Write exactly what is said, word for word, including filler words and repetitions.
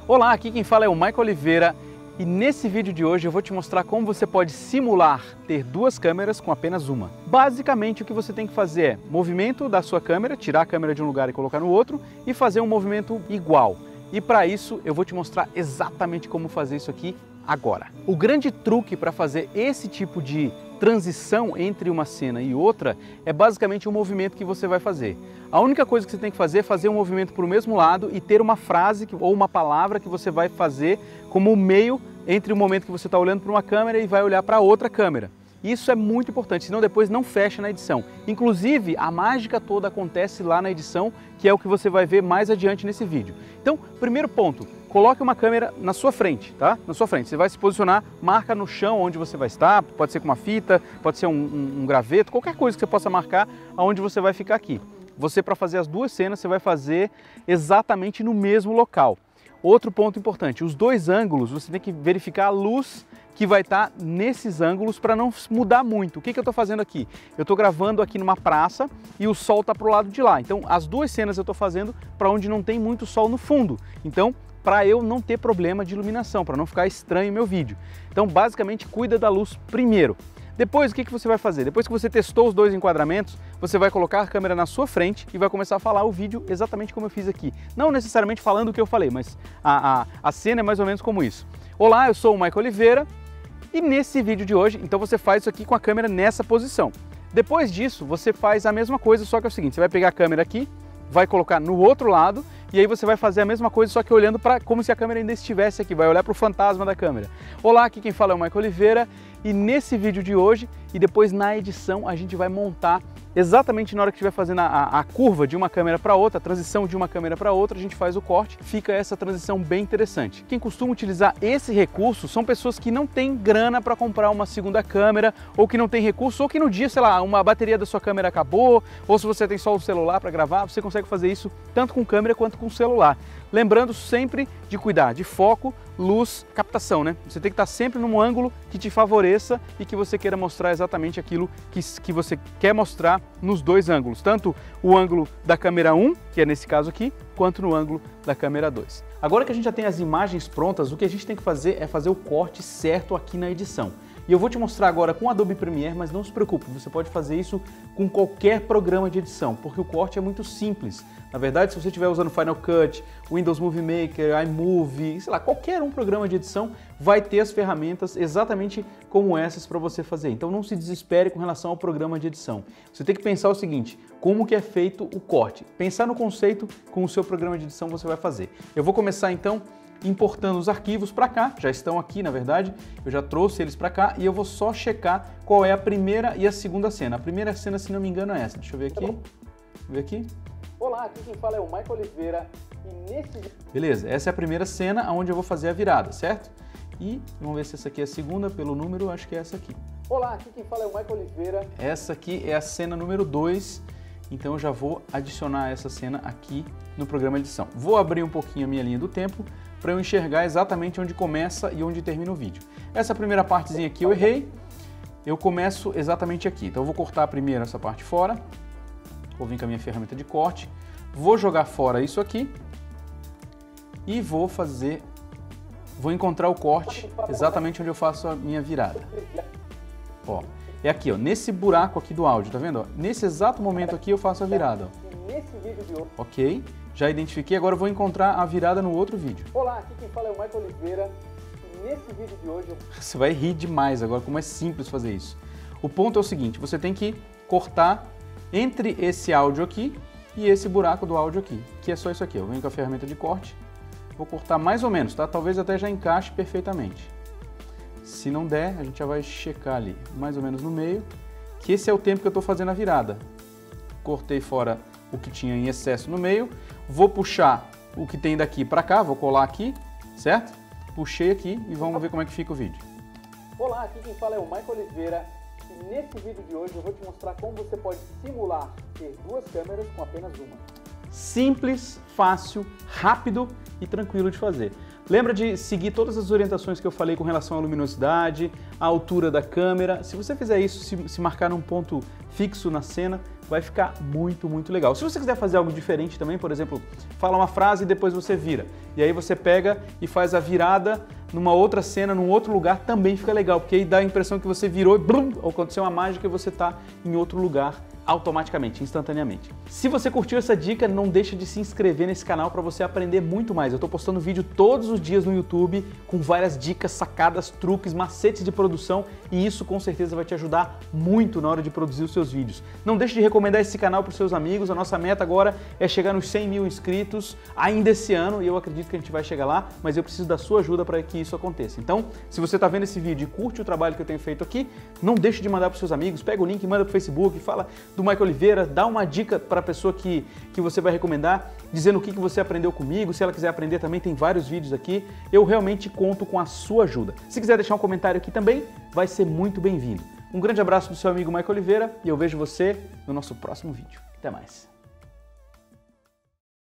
Olá, aqui quem fala é o Michael Oliveira e nesse vídeo de hoje eu vou te mostrar como você pode simular ter duas câmeras com apenas uma. Basicamente o que você tem que fazer é movimento da sua câmera, tirar a câmera de um lugar e colocar no outro e fazer um movimento igual. E para isso eu vou te mostrar exatamente como fazer isso aqui agora. O grande truque para fazer esse tipo de transição entre uma cena e outra é basicamente o movimento que você vai fazer. A única coisa que você tem que fazer é fazer um movimento para o mesmo lado e ter uma frase que, ou uma palavra que você vai fazer como meio entre o momento que você está olhando para uma câmera e vai olhar para outra câmera. Isso é muito importante, senão depois não fecha na edição. Inclusive, a mágica toda acontece lá na edição, que é o que você vai ver mais adiante nesse vídeo. Então, primeiro ponto, coloque uma câmera na sua frente, tá? Na sua frente. Você vai se posicionar, marca no chão onde você vai estar, pode ser com uma fita, pode ser um, um, um graveto, qualquer coisa que você possa marcar aonde você vai ficar aqui. Você, para fazer as duas cenas, você vai fazer exatamente no mesmo local. Outro ponto importante, os dois ângulos, você tem que verificar a luz que vai estar nesses ângulos para não mudar muito. O que, que eu estou fazendo aqui? Eu estou gravando aqui numa praça e o sol está para o lado de lá. Então, as duas cenas eu estou fazendo para onde não tem muito sol no fundo. Então, para eu não ter problema de iluminação, para não ficar estranho o meu vídeo. Então, basicamente, cuida da luz primeiro. Depois, o que, que você vai fazer? Depois que você testou os dois enquadramentos, você vai colocar a câmera na sua frente e vai começar a falar o vídeo exatamente como eu fiz aqui. Não necessariamente falando o que eu falei, mas a, a, a cena é mais ou menos como isso. Olá, eu sou o Michael Oliveira e nesse vídeo de hoje, então você faz isso aqui com a câmera nessa posição. Depois disso, você faz a mesma coisa, só que é o seguinte, você vai pegar a câmera aqui, vai colocar no outro lado e aí você vai fazer a mesma coisa, só que olhando para como se a câmera ainda estivesse aqui, vai olhar para o fantasma da câmera. Olá, aqui quem fala é o Michael Oliveira e nesse vídeo de hoje e depois na edição a gente vai montar exatamente na hora que estiver fazendo a, a, a curva de uma câmera para outra, a transição de uma câmera para outra, a gente faz o corte, fica essa transição bem interessante. Quem costuma utilizar esse recurso são pessoas que não têm grana para comprar uma segunda câmera, ou que não tem recurso, ou que no dia, sei lá, uma bateria da sua câmera acabou, ou se você tem só o celular para gravar, você consegue fazer isso tanto com câmera quanto com celular. Lembrando sempre de cuidar de foco, luz, captação, né? Você tem que estar sempre num ângulo que te favoreça e que você queira mostrar exatamente aquilo que, que você quer mostrar nos dois ângulos, tanto o ângulo da câmera um, que é nesse caso aqui, quanto no ângulo da câmera dois. Agora que a gente já tem as imagens prontas, o que a gente tem que fazer é fazer o corte certo aqui na edição. E eu vou te mostrar agora com o Adobe Premiere, mas não se preocupe, você pode fazer isso com qualquer programa de edição, porque o corte é muito simples. Na verdade, se você estiver usando Final Cut, Windows Movie Maker, iMovie, sei lá, qualquer um programa de edição vai ter as ferramentas exatamente como essas para você fazer. Então não se desespere com relação ao programa de edição. Você tem que pensar o seguinte, como que é feito o corte. Pensar no conceito com o seu programa de edição você vai fazer. Eu vou começar então importando os arquivos para cá, já estão aqui na verdade, eu já trouxe eles para cá e eu vou só checar qual é a primeira e a segunda cena. A primeira cena, se não me engano, é essa. Deixa eu ver aqui. Deixa eu ver aqui. Olá, aqui quem fala é o Michael Oliveira e nesse... Beleza, essa é a primeira cena onde eu vou fazer a virada, certo? E vamos ver se essa aqui é a segunda, pelo número, acho que é essa aqui. Olá, aqui quem fala é o Michael Oliveira. Essa aqui é a cena número dois, então eu já vou adicionar essa cena aqui no programa de edição. Vou abrir um pouquinho a minha linha do tempo para eu enxergar exatamente onde começa e onde termina o vídeo. Essa primeira partezinha aqui eu errei, eu começo exatamente aqui. Então eu vou cortar primeiro essa parte fora, vou vir com a minha ferramenta de corte, vou jogar fora isso aqui e vou fazer, vou encontrar o corte exatamente onde eu faço a minha virada. Ó, é aqui, ó, nesse buraco aqui do áudio, tá vendo? Ó? Nesse exato momento aqui eu faço a virada. Ó. Ok. Já identifiquei, agora eu vou encontrar a virada no outro vídeo. Olá, aqui quem fala é o Michael Oliveira e nesse vídeo de hoje... Eu... Você vai rir demais agora, como é simples fazer isso. O ponto é o seguinte, você tem que cortar entre esse áudio aqui e esse buraco do áudio aqui, que é só isso aqui. Eu venho com a ferramenta de corte, vou cortar mais ou menos, tá? Talvez até já encaixe perfeitamente. Se não der, a gente já vai checar ali, mais ou menos no meio, que esse é o tempo que eu estou fazendo a virada. Cortei fora o que tinha em excesso no meio, vou puxar o que tem daqui para cá, vou colar aqui, certo? Puxei aqui e vamos ver como é que fica o vídeo. Olá, aqui quem fala é o Michael Oliveira e nesse vídeo de hoje eu vou te mostrar como você pode simular ter duas câmeras com apenas uma. Simples, fácil, rápido e tranquilo de fazer. Lembra de seguir todas as orientações que eu falei com relação à luminosidade, à altura da câmera. Se você fizer isso, se, se marcar um ponto fixo na cena, vai ficar muito, muito legal. Se você quiser fazer algo diferente também, por exemplo, fala uma frase e depois você vira. E aí você pega e faz a virada numa outra cena, num outro lugar, também fica legal, porque aí dá a impressão que você virou e brum, aconteceu uma mágica e você está em outro lugar automaticamente, instantaneamente. Se você curtiu essa dica, não deixa de se inscrever nesse canal para você aprender muito mais. Eu estou postando vídeo todos os dias no YouTube com várias dicas, sacadas, truques, macetes de produção e isso com certeza vai te ajudar muito na hora de produzir os seus vídeos. Não deixe de recomendar esse canal para os seus amigos. A nossa meta agora é chegar nos cem mil inscritos ainda esse ano e eu acredito que a gente vai chegar lá, mas eu preciso da sua ajuda para que isso aconteça. Então, se você está vendo esse vídeo e curte o trabalho que eu tenho feito aqui, não deixe de mandar para os seus amigos, pega o link, manda para o Facebook, fala do Michael Oliveira, dá uma dica para a pessoa que, que você vai recomendar, dizendo o que, que você aprendeu comigo. Se ela quiser aprender também, tem vários vídeos aqui. Eu realmente conto com a sua ajuda. Se quiser deixar um comentário aqui também, vai ser muito bem-vindo. Um grande abraço do seu amigo Michael Oliveira e eu vejo você no nosso próximo vídeo. Até mais!